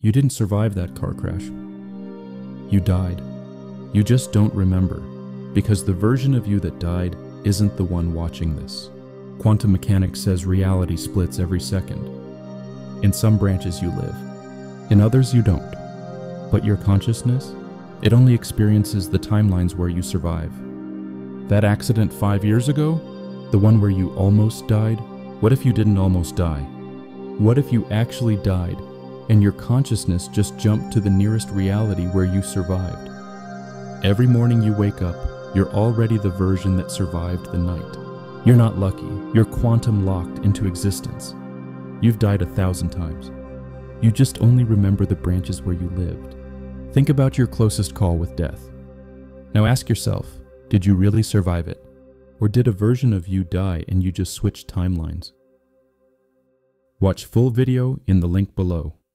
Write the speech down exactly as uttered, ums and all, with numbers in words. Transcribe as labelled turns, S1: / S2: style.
S1: You didn't survive that car crash. You died. You just don't remember, because the version of you that died isn't the one watching this. Quantum mechanics says reality splits every second. In some branches you live, in others you don't. But your consciousness, it only experiences the timelines where you survive. That accident five years ago, the one where you almost died, what if you didn't almost die? What if you actually died, and your consciousness just jumped to the nearest reality where you survived? Every morning you wake up, you're already the version that survived the night. You're not lucky, you're quantum locked into existence. You've died a thousand times. You just only remember the branches where you lived. Think about your closest call with death. Now ask yourself, did you really survive it? Or did a version of you die and you just switched timelines? Watch full video in the link below.